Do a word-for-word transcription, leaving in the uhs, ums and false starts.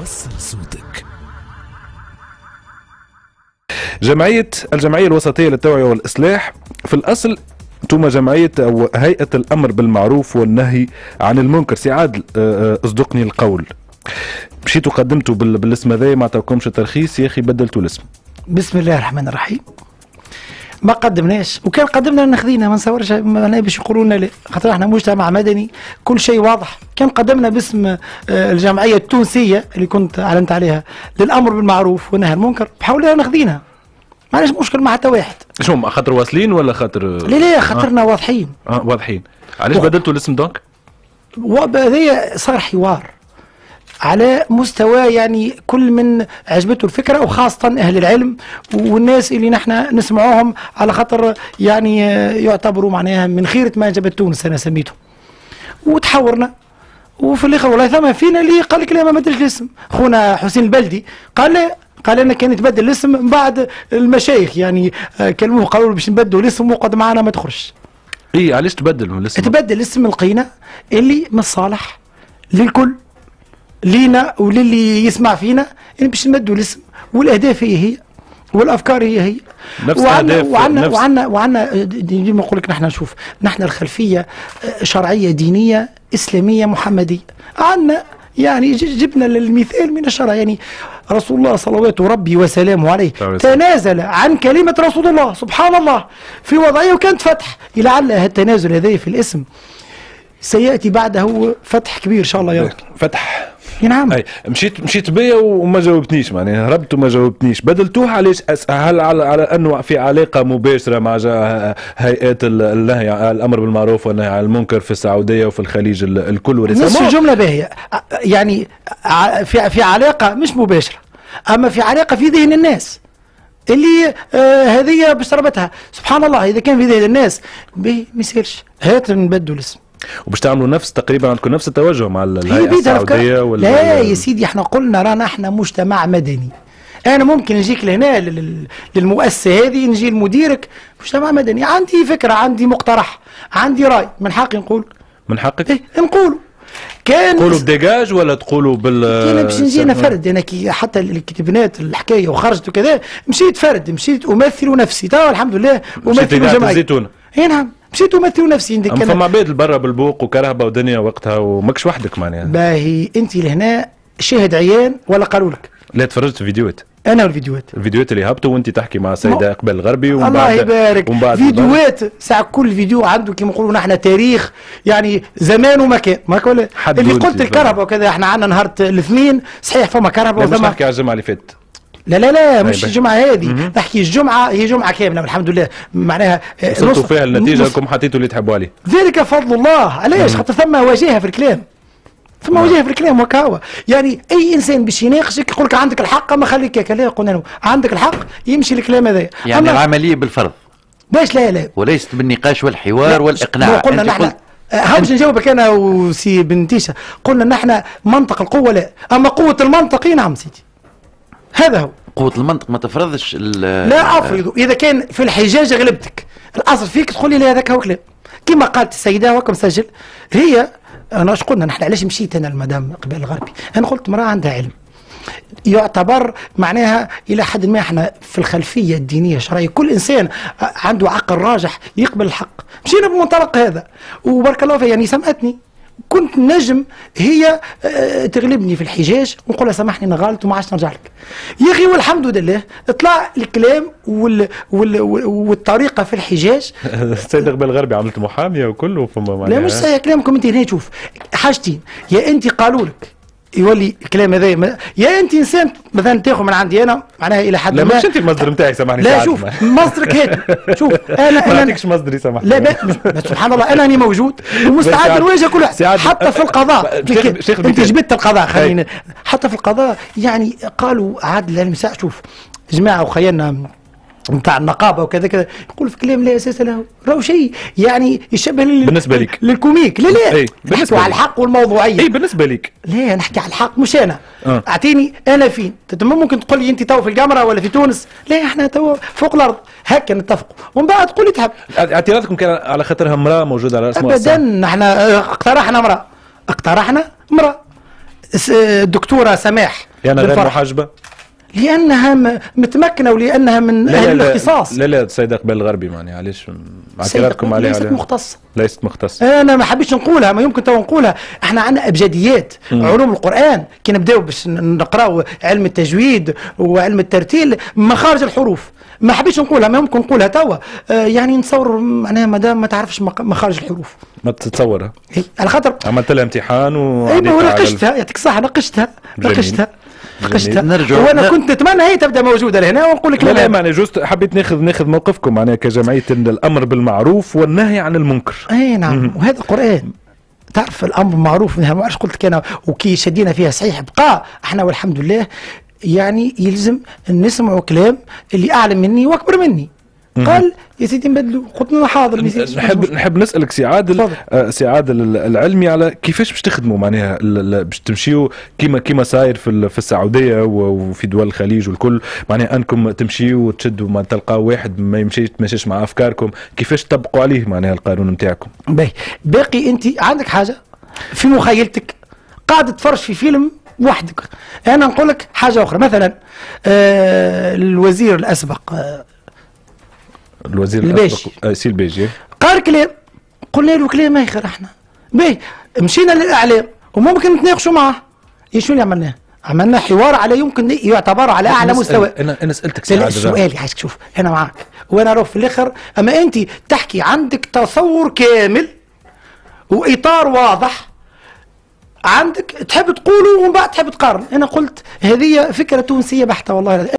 وصل صوتك. جمعية الجمعية الوسطية للتوعية والإصلاح في الأصل انتم جمعية أو هيئة الأمر بالمعروف والنهي عن المنكر. سي عادل اصدقني القول، مشيتوا قدمتوا بالاسم هذا ما عطاكمش ترخيص يا أخي بدلتوا الاسم. بسم الله الرحمن الرحيم. ما قدمناش، وكان قدمنا نخذينا ما نصورش باش يقولوا لنا لا، خاطر احنا مجتمع مدني كل شيء واضح. كان قدمنا باسم الجمعيه التونسيه اللي كنت اعلنت عليها للامر بالمعروف والنهي عن المنكر، بحاولنا نخذينها. ما عندناش مشكل مع حتى واحد. شو خاطر واصلين ولا خاطر؟ لا لا خاطرنا آه. واضحين. اه واضحين. علاش بدلتوا الاسم دونك؟ هذا صار حوار على مستوى يعني كل من عجبته الفكره، وخاصه اهل العلم والناس اللي نحن نسمعوهم على خاطر يعني يعتبروا معناها من خيره ما جابت تونس انا سميتهم. وتحورنا وفي الاخر والله ثم فينا اللي قال لك لا ما بدلش الاسم. خونا حسين البلدي قال لا، قال لنا كان يتبدل الاسم من بعد المشايخ يعني كلموه قالوا باش نبدلوا الاسم وقعد معنا ما تخرجش. اي علاش تبدل الاسم؟ تبدل الاسم لقينا اللي من الصالح للكل، لينا وللي يسمع فينا يعني باش نمدوا الاسم، والاهداف هي هي والافكار هي هي نفس وعنا وعنا نفس وعنا وعنا ديما نقول لك نحن نشوف نحن الخلفيه شرعيه دينيه اسلاميه محمديه. عندنا يعني جبنا المثال من الشرع، يعني رسول الله صلوات ربي وسلامه عليه تنازل عن كلمه رسول الله سبحان الله في وضعيه وكانت فتح. لعل التنازل هذا في الاسم سياتي بعده فتح كبير ان شاء الله يا رب. فتح نعم. اي مشيت مشيت بيا وما جاوبتنيش، معناها هربت وما جاوبتنيش. بدلتوها علاش؟ هل على, على انه في علاقه مباشره مع هيئات النهي الامر بالمعروف والنهي عن المنكر في السعوديه وفي الخليج الكل ورسالة نصف الجمله باهيه يعني في في علاقه مش مباشره، اما في علاقه في ذهن الناس اللي آه هذه بشربتها سبحان الله. اذا كان في ذهن الناس ما يسالش هات نبدلوا الاسم. وباش تعملوا نفس تقريبا عندكم نفس التوجه مع الهيئه السعوديه ولا؟ لا يا سيدي احنا قلنا رانا احنا مجتمع مدني. انا ممكن نجيك لهنا للمؤسسه هذه نجي لمديرك مجتمع مدني، عندي فكره عندي مقترح عندي راي، من حقي نقول. من حقك؟ ايه نقولوا. كان تقولوا بديجاج ولا تقولوا بال انا باش نجي انا فرد، انا كي حتى اللي كتبنات الحكايه وخرجت وكذا مشيت فرد، مشيت امثل نفسي تو الحمد لله امثل جماعتي. اي نعم مشيت امثل نفسي. عندك اما فما عباد برا بالبوق وكرهبه ودنيا وقتها وماكش وحدك معناها. باهي انت لهنا شاهد عيان ولا قالوا لك؟ لا تفرجت في فيديوهات. انا والفيديوهات الفيديوهات اللي هبطوا وانت تحكي مع السيده اقبال الغربي ومن الله يبارك ومن فيديوهات ساعه كل فيديو عنده كيما نقولوا نحن تاريخ يعني زمان ومكان ما ولا اللي قلت الكهرباء وكذا. احنا عندنا نهار الاثنين صحيح فما كهرباء وزما. مش نحكي على الجمعه اللي فاتت. لا لا لا مش الجمعه هذه، نحكي الجمعه هي جمعه كامله الحمد لله معناها وصلتوا فيها النتيجه لكم حطيتوا اللي تحبوا عليه. ذلك فضل الله. علاش؟ خاطر ثم وجاهه في الكلام، ثم وجاهه في الكلام وكاوه. يعني اي انسان باش يناقشك يقول لك عندك الحق ما خليك هكا. لا قلنا له عندك الحق يمشي الكلام هذا. يعني العمليه بالفرض باش لا لا وليست بالنقاش والحوار والاقناع. قلنا نحن ها باش نجاوبك انا وسي بنتيشه. قلنا نحن منطق القوه لا، اما قوه المنطق نعم سيدي هذا هو. قوة المنطق ما تفرضش. لا افرض اذا كان في الحجاج غلبتك الاصل فيك تقول لي لا هذاك هو كلام كما قالت السيده وكم سجل. هي انا اش قلنا نحن علاش مشيت انا المدام قبال الغربي؟ انا قلت امراه عندها علم يعتبر معناها الى حد ما احنا في الخلفيه الدينيه الشرعيه كل انسان عنده عقل راجح يقبل الحق. مشينا بالمنطلق هذا وبارك الله فيها يعني سمعتني. كنت نجم هي تغلبني في الحجاج ونقول لها سامحني انا غلط وما عادش نرجع لك يا اخي. والحمد لله طلع الكلام وال وال والطريقه في الحجاج. السيد قبل الغربي عملت محاميه وكله فما لا مش صحيح كلامكم انت هنا. شوف حاجتين، يا انت قالوا لك يولي الكلام هذا ما... يا انت انسان مثلا تاخذ من عندي انا معناها الى حد لا ما. مش انت المصدر نتاعي سامحني. لا شوف مصدرك هات. شوف انا ما نعطيكش مصدري سامحني. لا بس سبحان الله انا راني موجود ومستعد نواجه كل واحد حتى في القضاء. انت جبت القضاء خلينا حتى في القضاء يعني قالوا عادل المساء. شوف جماعه وخيالنا نتاع النقابه وكذا كذا يقول في كلام لا اساس له، راهو شيء يعني يشبه بالنسبه لك للكوميك. لا لا اي بالنسبه على الحق والموضوعيه. اي بالنسبه لك لا نحكي على الحق مش انا. أه. اعطيني انا فين ممكن تقول لي انت تو في القمره ولا في تونس. لا احنا تو فوق الارض هكا نتفقوا ومن بعد تقول لي تحب. اعتراضكم كان على خاطرها امراه موجوده على اسمها؟ ابدا احنا اقترحنا امراه اقترحنا امراه الدكتوره سماح يعني غير بالفرح. محجبه؟ لانها م- متمكنه ولانها من لا اهل لا الاختصاص. لا لا السيده قبل الغربي معني علاش السيدة اعتراضكم عليها؟ ليست عليها؟ مختصه. ليست مختصه. انا ما حبيتش نقولها، ما يمكن تو نقولها. احنا عندنا ابجديات مم. علوم القران كي نبداو باش نقراو علم التجويد وعلم الترتيل مخارج الحروف، ما حبيتش نقولها، ما يمكن نقولها توا. آه يعني نتصور معناها مادام ما تعرفش مق- مخارج الحروف. ما تتصورها؟ إيه، على خاطر عملت لها امتحان و اي ما هو ناقشتها، يعطيك الصحه، ناقشتها جميل. ناقشتها ناقشتها. نرجع- وانا لا. كنت نتمنى هي تبدا موجوده لهنا ونقول لك لا لا لا. معنى جوست حبيت ناخذ ناخذ موقفكم معناها كجمعيه الامر بالمعروف والنهي عن المنكر. اي نعم، مم. وهذا القران تعرف الامر معروف، ما عرفش قلت لك انا وكي شدينا فيها صحيح بقى احنا والحمد لله. يعني يلزم نسمعوا كلام اللي اعلم مني واكبر مني. قال يا سيدي نبدلوا، قلت له حاضر. نحب نحب نسالك سي عادل، تفضل. آه، سي عادل العلمي على كيفاش باش تخدموا معناها ال- ال- باش تمشيوا كيما كيما صاير في ال- في السعوديه و- وفي دول الخليج والكل، معناها انكم تمشيوا وتشدوا ما تلقاو واحد ما يمشيش تمشيش مع افكاركم، كيفاش تطبقوا عليه معناها القانون نتاعكم؟ باهي باقي انت عندك حاجه في مخيلتك، قاعد تتفرج في فيلم وحدك. انا نقول لك حاجه اخرى، مثلا آه الوزير الاسبق آه الوزير البيجي. الاسبق آه، سي البيجي قال كلام، قلنا له كلام ما يخير احنا. باهي مشينا للاعلام وممكن نتناقشوا معاه. ايش شنو اللي عملناه؟ عملنا حوار على يمكن يعتبر على اعلى نسأل- مستوى. انا انا سالتك لا سي لا عادل السؤال عايزك تشوف، انا معاك وانا اروح في الاخر، اما انت تحكي عندك تصور كامل واطار واضح عندك تحب تقوله ومن بعد تحب تقارن. انا قلت هذه فكره تونسيه بحته والله.